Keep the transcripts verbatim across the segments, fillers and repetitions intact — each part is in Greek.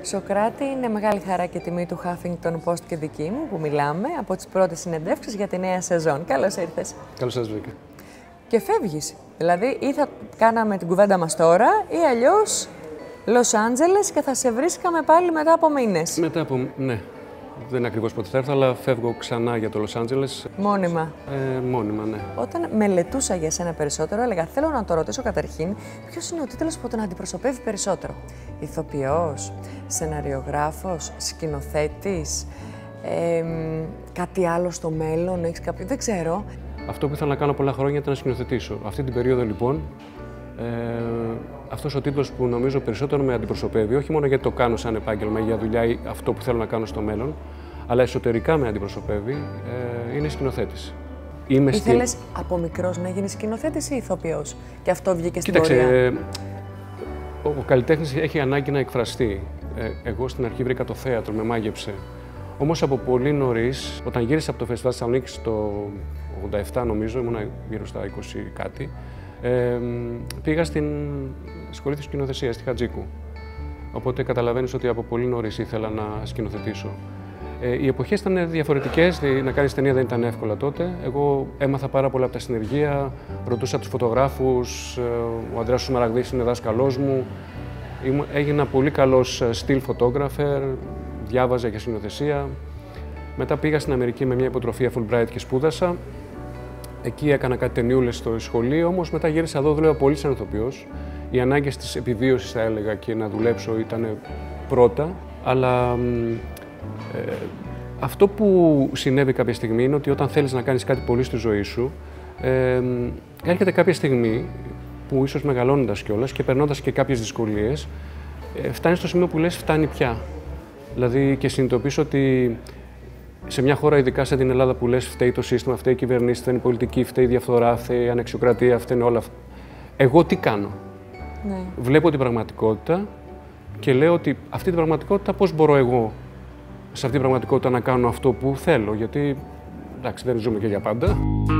Σοκράτη, είναι μεγάλη χαρά και τιμή του Huffington Post και δική μου που μιλάμε από τις πρώτες συνεντεύξεις για τη νέα σεζόν. Καλώς ήρθες. Καλώς σας βρήκα. Και φεύγεις. Δηλαδή, ή θα κάναμε την κουβέντα μας τώρα, ή αλλιώς Λος Άντζελες και θα σε βρίσκαμε πάλι μετά από μήνες. Μετά από. Ναι. Δεν είναι ακριβώς πότε θα έρθω, αλλά φεύγω ξανά για το Λος Άντζελες. Μόνιμα. Ε, μόνιμα, ναι. Όταν μελετούσα για σένα περισσότερο, έλεγα: θέλω να το ρωτήσω καταρχήν, ποιος είναι ο τίτλος που τον αντιπροσωπεύει περισσότερο. Ηθοποιός, σεναριογράφος, σκηνοθέτης, ε, κάτι άλλο στο μέλλον, έχεις κάποιο. Δεν ξέρω. Αυτό που ήθελα να κάνω πολλά χρόνια ήταν να σκηνοθετήσω. Αυτή την περίοδο, λοιπόν, ε, αυτός ο τίτλος που νομίζω περισσότερο με αντιπροσωπεύει, όχι μόνο γιατί το κάνω σαν επάγγελμα ή για δουλειά ή αυτό που θέλω να κάνω στο μέλλον, αλλά εσωτερικά με αντιπροσωπεύει, ε, είναι σκηνοθέτης. Είμαι Ήθελες στη... από μικρός να γίνεις σκηνοθέτης ή ηθοποιός, και αυτό βγήκε στην Κοίταξε, πορεία. ε, ο, ο καλλιτέχνης έχει ανάγκη να εκφραστεί. Ε, εγώ στην αρχή βρήκα το θέατρο, με μάγεψε. Όμως από πολύ νωρίς, όταν γύρισα από το Φεστιβάλ Θεσσαλονίκης το ογδόντα επτά, νομίζω, ήμουν γύρω στα είκοσι κάτι, ε, πήγα στην σχολή της σκηνοθεσίας, στη Χατζίκου. Οπότε καταλαβαίνεις ότι από πολύ νωρίς ήθελα να σκηνοθετήσω. Ε, οι εποχές ήταν διαφορετικές, να κάνεις ταινία δεν ήταν εύκολα τότε. Εγώ έμαθα πάρα πολλά από τα συνεργεία, ρωτούσα τους φωτογράφους, ο Ανδρέας Σμαραγδής είναι δάσκαλός μου. Έγινα πολύ καλός still photographer, διάβαζα για σκηνοθεσία. Μετά πήγα στην Αμερική με μια υποτροφία Fulbright και σπούδασα. Εκεί έκανα κάτι ταινιούλες στο σχολείο, όμως μετά γύρισα εδώ, δούλευα πολύ σαν ηθοποιός. Οι ανάγκες της επιβίωσης, θα έλεγα, και να δουλέψω ήταν πρώτα. Αλλά ε, αυτό που συνέβη κάποια στιγμή είναι ότι όταν θέλεις να κάνεις κάτι πολύ στη ζωή σου, ε, έρχεται κάποια στιγμή που ίσως μεγαλώνοντας κιόλας και περνώντας και κάποιες δυσκολίες, ε, φτάνεις στο σημείο που λες φτάνει πια. Δηλαδή και συνειδητοποιείς ότι σε μια χώρα, ειδικά σαν την Ελλάδα, που λες φταίει το σύστημα, φταίει η κυβερνήση, φταίει η πολιτική, φταίει η διαφθορά, φταίει η ανεξιοκρατία, φταίνε όλα αυτά. Εγώ τι κάνω? Ναι. Βλέπω την πραγματικότητα και λέω ότι αυτή την πραγματικότητα πώς μπορώ εγώ σε αυτή την πραγματικότητα να κάνω αυτό που θέλω, γιατί εντάξει, δεν ζούμε και για πάντα.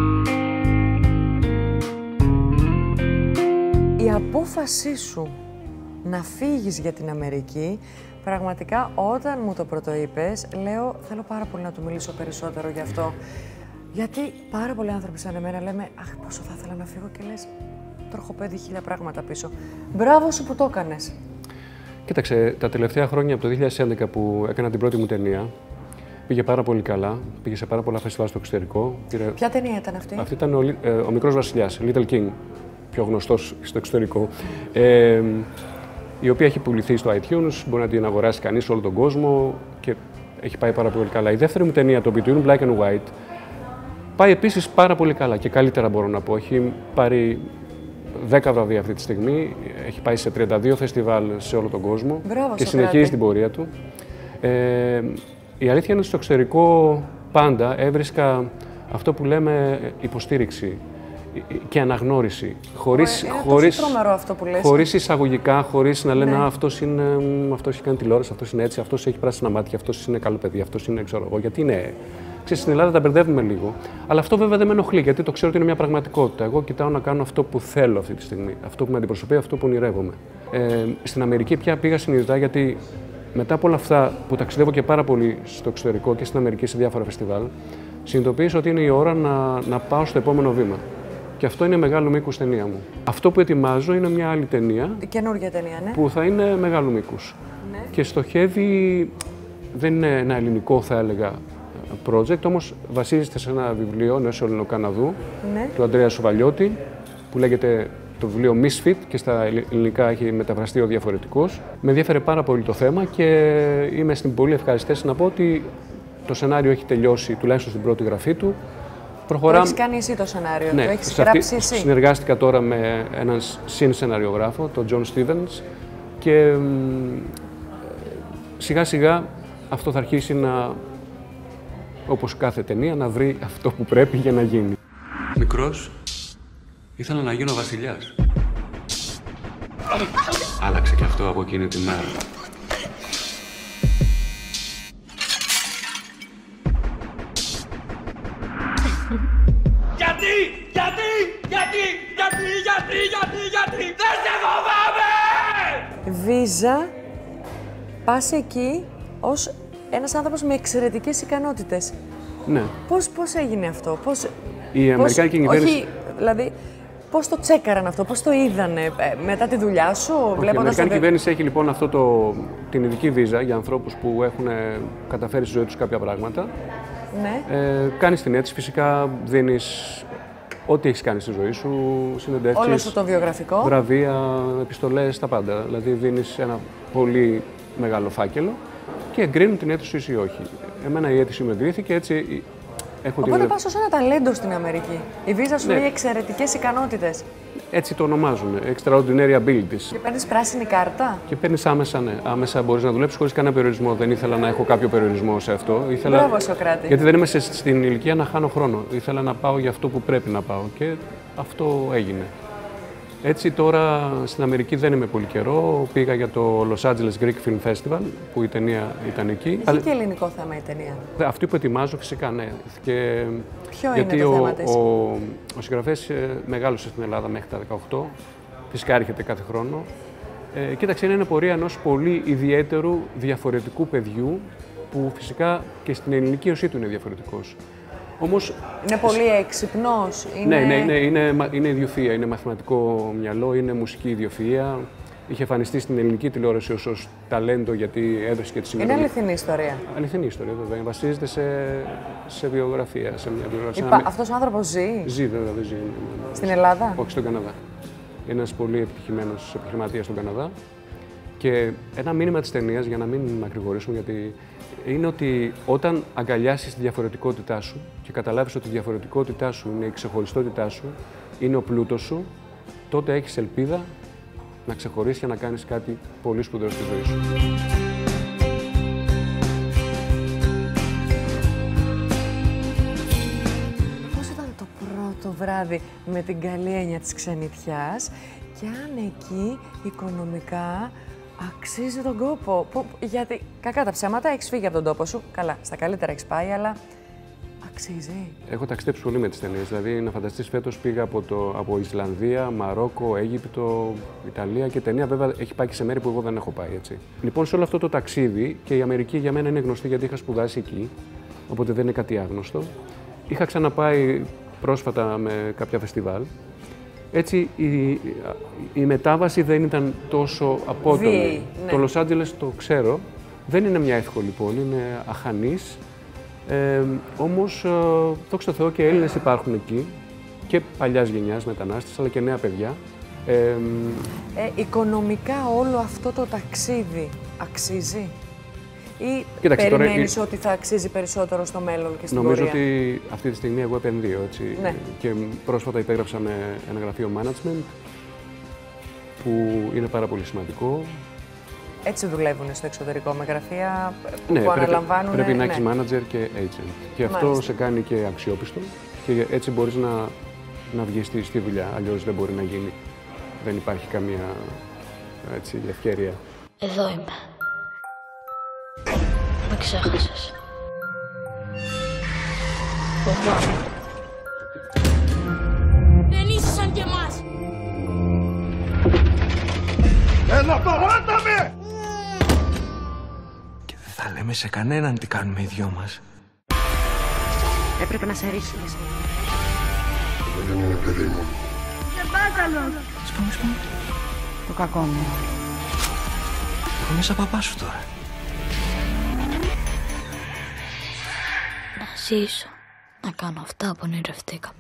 Η απόφασή σου να φύγεις για την Αμερική, πραγματικά όταν μου το πρωτοείπες, λέω θέλω πάρα πολύ να του μιλήσω περισσότερο γι' αυτό. Γιατί πάρα πολλοί άνθρωποι σαν εμένα λέμε αχ, πόσο θα ήθελα να φύγω, και λες τροχοπέδι χίλια πράγματα πίσω. Μπράβο σου που το έκανες. Κοίταξε, τα τελευταία χρόνια από το δύο χιλιάδες έντεκα που έκανα την πρώτη μου ταινία, πήγε πάρα πολύ καλά, πήγε σε πάρα πολλά φεστιβάλ στο εξωτερικό. Ποια ταινία ήταν αυτή? Αυτή ήταν ο, ε, ο Μικρός Βασιλιάς, Little King, πιο γνωστός στο εξωτερικό. Ε, η οποία έχει πουληθεί στο iTunes, μπορεί να την αγοράσει κανείς σε όλο τον κόσμο και έχει πάει πάρα πολύ καλά. Η δεύτερη μου ταινία, το Between Black and White, πάει επίσης πάρα πολύ καλά και καλύτερα μπορώ να πω. Έχει πάρει δέκα βραβεία αυτή τη στιγμή, έχει πάει σε τριάντα δύο φεστιβάλ σε όλο τον κόσμο. Μπράβο, και συνεχίζει την πορεία του. Ε, η αλήθεια είναι ότι στο εξωτερικό πάντα έβρισκα αυτό που λέμε υποστήριξη και αναγνώριση. Χωρίς, είναι χωρίς, τόσο τρομερό αυτό που λες. χωρίς εισαγωγικά, χωρίς να λένε ναι. «Α, αυτός, είναι, αυτός έχει κάνει τηλεόραση, αυτός είναι έτσι, αυτός έχει πράσινα μάτια, αυτός είναι καλό παιδί, αυτός είναι ξέρω εγώ». Γιατί είναι. Ξέρεις, στην Ελλάδα τα μπερδεύουμε λίγο. Αλλά αυτό βέβαια δεν με ενοχλεί, γιατί το ξέρω ότι είναι μια πραγματικότητα. Εγώ κοιτάω να κάνω αυτό που θέλω αυτή τη στιγμή. Αυτό που με αντιπροσωπεύει, αυτό που ονειρεύομαι. Ε, στην Αμερική πια πήγα συνειδητά, γιατί μετά από όλα αυτά που ταξιδεύω και πάρα πολύ στο εξωτερικό και στην Αμερική σε διάφορα φεστιβάλ, συνειδητοποίησα ότι είναι η ώρα να, να πάω στο επόμενο βήμα. Και αυτό είναι μεγάλου μήκους ταινία μου. Αυτό που ετοιμάζω είναι μια άλλη ταινία. Καινούργια ταινία, ναι. Που θα είναι μεγάλου μήκους. Ναι. Και στοχεύει, δεν είναι ένα ελληνικό θα έλεγα project, όμως βασίζεται σε ένα βιβλίο Νέος Ελληνοκαναδού, ναι, του Ανδρέα Σουβαλιώτη, που λέγεται το βιβλίο Misfit και στα ελληνικά έχει μεταφραστεί ο Διαφορετικός. Με ενδιαφέρε πάρα πολύ το θέμα και είμαι στην πολύ ευχάριστη θέση να πω ότι το σενάριο έχει τελειώσει, τουλάχιστον στην πρώτη γραφή του. Προχωράμε... Το έχεις κάνει εσύ το σενάριο, ναι, το έχεις γράψει εσύ. Συνεργάστηκα τώρα με έναν συνσεναριογράφο, τον John Stevens, και σιγά σιγά αυτό θα αρχίσει να, όπως κάθε ταινία, να βρει αυτό που πρέπει για να γίνει. Μικρός, ήθελα να γίνω βασιλιάς. Άλλαξε και αυτό από εκείνη τη μέρα. Γιατί, γιατί, γιατί, γιατί, γιατί, γιατί, γιατί, δεν σε φοβάμαι! Βίζα πας εκεί ως ένας άνθρωπος με εξαιρετικές ικανότητες. Ναι. Πώς, πώς έγινε αυτό, πώς... Η Αμερικάνικη κυβέρνηση... Όχι, δηλαδή, πώς το τσέκαραν αυτό, πώς το είδανε ε, μετά τη δουλειά σου, όχι, βλέποντας... Η Αμερικάνικη το... κυβέρνηση έχει λοιπόν αυτό το, την ειδική βίζα για ανθρώπους που έχουν καταφέρει στη ζωή τους κάποια πράγματα. Ναι. Ε, κάνεις την αίτηση, φυσικά δίνεις ό,τι έχεις κάνει στη ζωή σου, συνεντεύξεις, όλο σου το βιογραφικό. βραβεία, επιστολές, τα πάντα. Δηλαδή δίνεις ένα πολύ μεγάλο φάκελο και εγκρίνουν την αίτηση σου ή όχι. Εμένα η αίτηση μου εγκρίθηκε, έτσι έχω Οπότε την... πας ως ένα ταλέντο στην Αμερική. Η βίζα σου Ναι. λέει εξαιρετικές ικανότητες. Έτσι το ονομάζουν, extraordinary abilities. Και παίρνεις πράσινη κάρτα. Και παίρνει άμεσα, ναι. Άμεσα μπορείς να δουλέψεις χωρίς κανένα περιορισμό. Δεν ήθελα να έχω κάποιο περιορισμό σε αυτό. Ήθελα... Μπράβο, Σοκράτη. Γιατί δεν είμαι σε, στην ηλικία να χάνω χρόνο. Ήθελα να πάω για αυτό που πρέπει να πάω και αυτό έγινε. Έτσι τώρα στην Αμερική δεν είμαι πολύ καιρό. Πήγα για το Los Angeles Greek Film Festival που η ταινία ήταν εκεί. Έχει και ελληνικό θέμα η ταινία. Αυτή που ετοιμάζω φυσικά ναι. Και... Ποιο γιατί είναι το ο, θέμα της? ο, ο συγγραφέας μεγάλωσε στην Ελλάδα μέχρι τα δεκαοκτώ. Φυσικά έρχεται κάθε χρόνο. Ε, κοίταξε, είναι πορεία ενός πολύ ιδιαίτερου, διαφορετικού παιδιού που φυσικά και στην ελληνική ουσία του είναι διαφορετικός. Όμως, Είναι πολύ έξυπνος. Είναι... Ναι, ναι, είναι, είναι, είναι ιδιοφυΐα, είναι μαθηματικό μυαλό, είναι μουσική ιδιοφυΐα. Είχε εμφανιστεί στην ελληνική τηλεόραση ως, ως ταλέντο γιατί έδωσε και τη συμμετοχή. Είναι αληθινή ιστορία. Αληθινή ιστορία, βέβαια. Βασίζεται σε, σε βιογραφία. Σε μια βιογραφία. Υπά... Αυτός ο άνθρωπος ζει. Ζει, βέβαια, δεν ζει. Στην Ελλάδα. Όχι, στον Καναδά. Είναι ένας πολύ επιτυχημένος επιχειρηματίας στον Καναδά. Και ένα μήνυμα της ταινίας, για να μην μακρηγορήσουμε, γιατί είναι ότι όταν αγκαλιάσεις τη διαφορετικότητά σου και καταλάβεις ότι η διαφορετικότητά σου είναι η ξεχωριστότητά σου, είναι ο πλούτος σου, τότε έχεις ελπίδα να ξεχωρίσεις και να κάνεις κάτι πολύ σπουδαίο στη ζωή σου. Πώς ήταν το πρώτο βράδυ με την καλή έννοια της ξενιτιάς και αν εκεί οικονομικά αξίζει τον κόπο? Που, γιατί κακά τα ψέματα, έχεις φύγει από τον τόπο σου. Καλά, στα καλύτερα έχεις πάει, αλλά αξίζει. Έχω ταξιδέψει πολύ με τις ταινίες. Δηλαδή, να φανταστείς, φέτος πήγα από, το, από Ισλανδία, Μαρόκο, Αίγυπτο, Ιταλία και η ταινία βέβαια έχει πάει και σε μέρη που εγώ δεν έχω πάει. Έτσι. Λοιπόν, σε όλο αυτό το ταξίδι, και η Αμερική για μένα είναι γνωστή γιατί είχα σπουδάσει εκεί, οπότε δεν είναι κάτι άγνωστο. Είχα ξαναπάει πρόσφατα με κάποια φεστιβάλ. Έτσι, η, η μετάβαση δεν ήταν τόσο απότομη. Ναι. Το Los Angeles το ξέρω, δεν είναι μια εύκολη πόλη, είναι αχανής. Ε, όμως, ε, δόξα τω Θεώ και Έλληνες υπάρχουν εκεί, και παλιάς γενιάς μετανάστες, αλλά και νέα παιδιά. Ε, Ε, οικονομικά όλο αυτό το ταξίδι αξίζει? Ή Κοίταξε, τώρα περιμένεις η- ότι θα αξίζει περισσότερο στο μέλλον και στην νομίζω πορεία? ότι αυτή τη στιγμή εγώ επενδύω, έτσι. Ναι. Και πρόσφατα υπέγραψα με ένα γραφείο management, που είναι πάρα πολύ σημαντικό. Έτσι δουλεύουν στο εξωτερικό, με γραφεία που Ναι, πρέπει, αναλαμβάνουν... πρέπει να ναι. έχεις manager και agent. Και αυτό Μάλιστα. σε κάνει και αξιόπιστο και έτσι μπορείς να, να βγεις στη, στη δουλειά. Αλλιώς δεν μπορεί να γίνει. Δεν υπάρχει καμία έτσι, ευκαιρία. Εδώ είμαι. Με ξέχασες. Φοβάμαι. Δεν είσαι σαν κι εμάς. Έλα, παράτα με! Και δεν θα λέμε σε κανέναν τι κάνουμε οι δυο μας. Έπρεπε να σε ρίξεις. Δεν είναι παιδί μου. Σπάμε, σπάμε. Το κακό μου. Εγώ μέσα παπά σου τώρα. Να ζήσω. Να κάνω αυτά που ονειρευτήκαμε.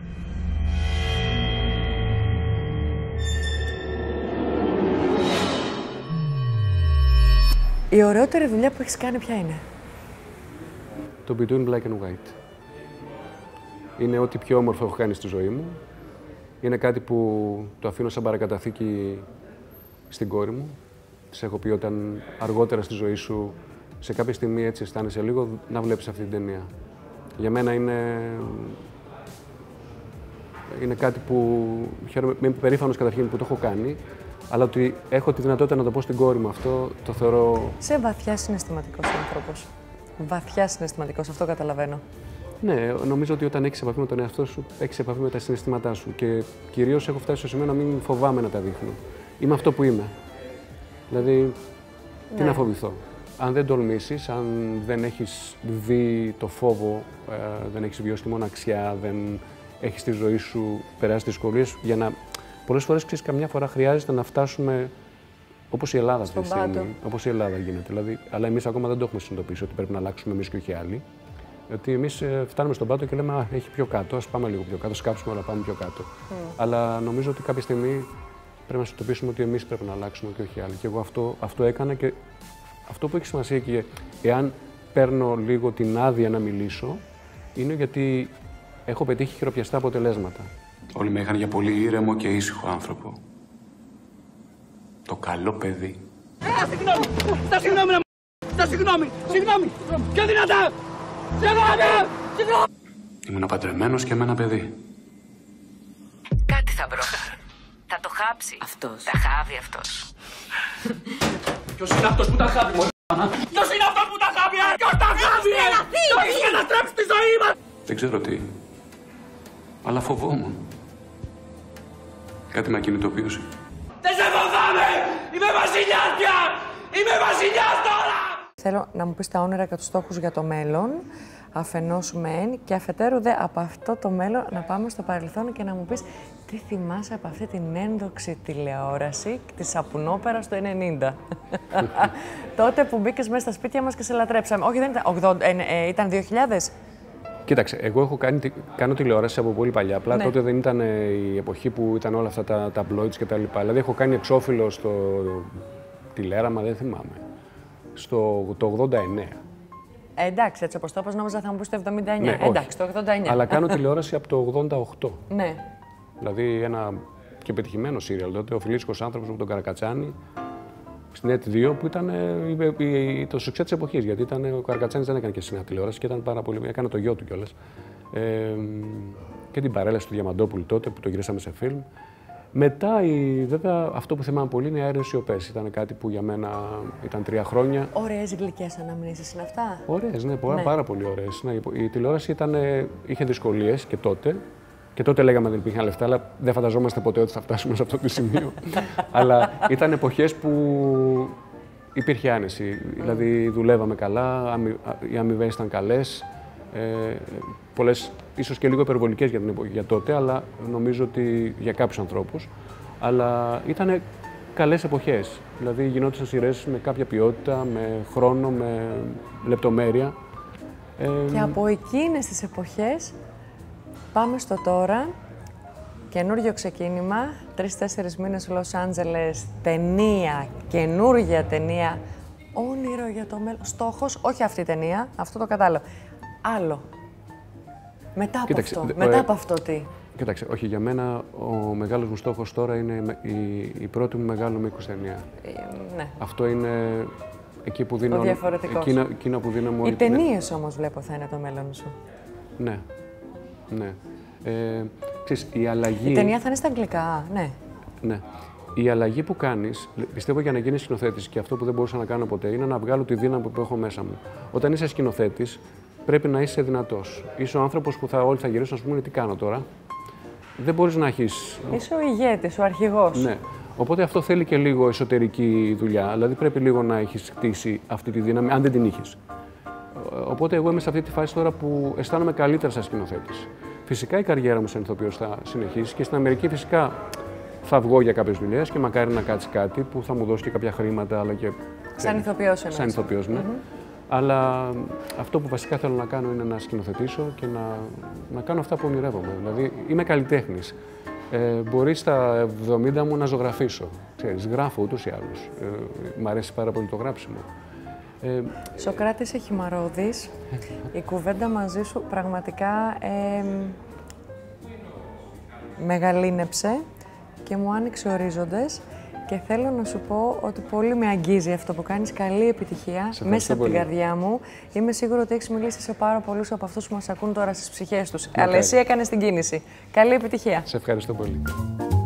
Η ωραιότερη δουλειά που έχεις κάνει ποια είναι? Το Between Black and White. Είναι ό,τι πιο όμορφο έχω κάνει στη ζωή μου. Είναι κάτι που το αφήνω σαν παρακαταθήκη στην κόρη μου. Της έχω πει όταν αργότερα στη ζωή σου, σε κάποια στιγμή έτσι αισθάνεσαι λίγο, να βλέπεις αυτή την ταινία. Για μένα είναι, είναι κάτι που χαίρομαι, είμαι περήφανος καταρχήν που το έχω κάνει, αλλά ότι έχω τη δυνατότητα να το πω στην κόρη μου αυτό, το θεωρώ... Είσαι βαθιά συναισθηματικός άνθρωπος. Βαθιά συναισθηματικός, αυτό καταλαβαίνω. Ναι, νομίζω ότι όταν έχεις επαφή με τον εαυτό σου, έχεις επαφή με τα συναισθήματά σου και κυρίως έχω φτάσει στο σημείο να μην φοβάμαι να τα δείχνω. Είμαι αυτό που είμαι. Δηλαδή, Τι Ναι. να φοβηθώ. Αν δεν τολμήσεις, αν δεν έχεις δει το φόβο, ε, δεν έχεις βιώσει τη μοναξιά, δεν έχεις στη ζωή σου περάσει δυσκολίες, για να... Πολλές φορές, ξέρεις, καμιά φορά χρειάζεται να φτάσουμε όπως η Ελλάδα αυτή τη στιγμή. Όπως η Ελλάδα γίνεται. Δηλαδή, αλλά εμείς ακόμα δεν το έχουμε συνειδητοποιήσει ότι πρέπει να αλλάξουμε εμείς και όχι άλλοι. Γιατί εμείς ε, φτάνουμε στον πάτο και λέμε «Α, έχει πιο κάτω, ας πάμε λίγο πιο κάτω, σκάψουμε, αλλά πάμε πιο κάτω». Mm. Αλλά νομίζω ότι κάποια στιγμή πρέπει να συνειδητοποιήσουμε ότι εμείς πρέπει να αλλάξουμε και όχι άλλοι. Και εγώ αυτό, αυτό έκανα και αυτό που έχει σημασία και εάν παίρνω λίγο την άδεια να μιλήσω, είναι γιατί έχω πετύχει χειροπιαστά αποτελέσματα. Όλοι με είχαν για πολύ ήρεμο και ήσυχο άνθρωπο. Το καλό παιδί. Στα συγγνώμη! Στα συγγνώμη! Στα συγγνώμη! Συγγνώμη! Πιο δυνατά! Συγγνώμη! Συγγνώμη! Ήμουν παντρεμένος και με ένα παιδί. Κάτι θα βρω. Θα το χάψει. Αυτός. Τα χάβει αυτός. Ποιος είναι αυτός που τα χάβει, μωρή μάνα? Ποιος είναι αυτός που τα χάβει, ε? Ποιος τα χάβει, ε? Το έχεις καταστρέψει τη ζωή μας! Δεν ξέρω τι. Αλλά φοβόμουν. Κάτι με ακινητοποιούσε. Δεν σε φοβάμαι! Είμαι βασιλιάς πια! Είμαι βασιλιάς τώρα! Θέλω να μου πεις τα όνειρα και τους στόχους για το μέλλον, αφενός μεν, και αφετέρου δε από αυτό το μέλλον να πάμε στο παρελθόν και να μου πεις τι θυμάσαι από αυτή την ένδοξη τηλεόραση της Σαπουνόπερας το ενενήντα. Τότε που μπήκες μέσα στα σπίτια μας και σε λατρέψαμε. Όχι, δεν ήταν ογδόντα, ε, ε, ήταν δύο χιλιάδες. Κοίταξε, εγώ έχω κάνει, κάνω τηλεόραση από πολύ παλιά. Απλά Ναι. τότε δεν ήταν ε, η εποχή που ήταν όλα αυτά τα ταμπλόιτς και τα λοιπά. Δηλαδή έχω κάνει εξώφυλλο στο τηλέραμα, δεν θυμάμαι, στο το ογδόντα εννέα. Ε, εντάξει, έτσι όπως το είπες, νόμιζα θα μου πεις το εβδομήντα εννέα. Ναι, όχι. Εντάξει, το ογδόντα εννέα. Αλλά κάνω τηλεόραση από το ογδόντα οκτώ. Ναι. Δηλαδή ένα και πετυχημένο σύριαλ τότε, ο Φιλίσικος άνθρωπος από τον Καρακατσάνη, στην ΕΤ δύο, που ήταν ε, η, η, το σουξέ της εποχής. Γιατί ήταν, ο Καρακατσάνης δεν έκανε και συνέχεια τηλεόραση και ήταν πάρα πολύ. Έκανε το γιο του κιόλας. Ε, και την παρέλαση του Διαμαντόπουλου τότε που το γυρίσαμε σε φιλμ. Μετά, η, βέβαια, αυτό που θυμάμαι πολύ είναι οι Αέρες Σιωπές. Ήταν κάτι που για μένα ήταν τρία χρόνια. Ωραίες γλυκές αναμνήσεις είναι αυτά. Ωραίες, ναι, πάρα, Ναι. πάρα πολύ ωραίες. Ναι, η τηλεόραση ήταν, είχε δυσκολίες και τότε. Και τότε λέγαμε δεν υπήρχαν λεφτά, αλλά δεν φανταζόμαστε ποτέ ότι θα φτάσουμε σε αυτό το σημείο. Αλλά ήταν εποχές που υπήρχε άνεση. Δηλαδή δουλεύαμε καλά, αμοι, οι αμοιβές ήταν καλές. Ε, πολλές, ίσως και λίγο υπερβολικές για, την εποχή, για τότε, αλλά νομίζω ότι για κάποιους ανθρώπους. Αλλά ήταν καλές εποχές. Δηλαδή γινόντουσαν σειρές με κάποια ποιότητα, με χρόνο, με λεπτομέρεια. Ε, Και από εκείνες τις εποχές πάμε στο τώρα. Καινούργιο ξεκίνημα, τρεις-τέσσερις μήνες στο Λος Άντζελες, ταινία, καινούργια ταινία, όνειρο για το μέλλον. Στόχος, όχι αυτή η ταινία, αυτό το κατάλαβα. Άλλο. Μετά από Κοίταξε, αυτό, δε- μετά ε, από αυτό τι. Κοίταξε, όχι, για μένα ο μεγάλος μου στόχος τώρα είναι η, η πρώτη μου μεγάλο μήκος ταινία. Ε, ναι. Αυτό είναι εκεί που δίνω... Ο διαφορετικός. Εκείνα, εκείνα που δίνω Οι όλη- ταινίες όμως βλέπω θα είναι το μέλλον σου. Ναι, ναι. Ε, ξέρεις, η αλλαγή... Η ταινία θα είναι στα αγγλικά, ναι. Ναι. Η αλλαγή που κάνεις, πιστεύω για να γίνεις σκηνοθέτης, και αυτό που δεν μπορούσα να κάνω ποτέ, είναι να βγάλω τη δύναμη που έχω μέσα μου. Όταν είσαι σκηνοθέτης, πρέπει να είσαι δυνατός. Είσαι ο άνθρωπος που θα, όλοι θα γυρίσουν να σου πούνε τι κάνω τώρα. Δεν μπορείς να έχεις... Είσαι ο ηγέτης, ο αρχηγός. Ναι. Οπότε αυτό θέλει και λίγο εσωτερική δουλειά. Δηλαδή πρέπει λίγο να έχεις χτίσει αυτή τη δύναμη, αν δεν την είχες. Οπότε εγώ είμαι σε αυτή τη φάση τώρα που αισθάνομαι καλύτερα σαν σκηνοθέτης. Φυσικά η καριέρα μου σαν ηθοποιός θα συνεχίσει και στην Αμερική φυσικά θα βγω για κάποιες δουλειές και μακάρι να κάτσει κάτι που θα μου δώσει και κάποια χρήματα, αλλά και... Σαν ηθοποιός εννοείς. Σαν ηθοποιός, ναι. Mm-hmm. Αλλά αυτό που βασικά θέλω να κάνω είναι να σκηνοθετήσω και να, να κάνω αυτά που ονειρεύομαι. Δηλαδή είμαι καλλιτέχνης. Ε, μπορεί στα εβδομήντα μου να ζωγραφίσω. Ξέρεις, γράφω ούτως ή άλλως. Ε, μ' αρέσει πάρα πολύ το γράψιμο. Ε, Σοκράτης Εχημαρόδης, η κουβέντα μαζί σου πραγματικά ε, μεγαλύνεψε και μου άνοιξε ορίζοντες και θέλω να σου πω ότι πολύ με αγγίζει αυτό που κάνεις. Καλή επιτυχία μέσα από την καρδιά μου. Είμαι σίγουρη ότι έχεις μιλήσει σε πάρα πολλούς από αυτούς που μας ακούν τώρα στις ψυχές τους. Αλλά εσύ έκανες την κίνηση. Καλή επιτυχία. Σε ευχαριστώ πολύ.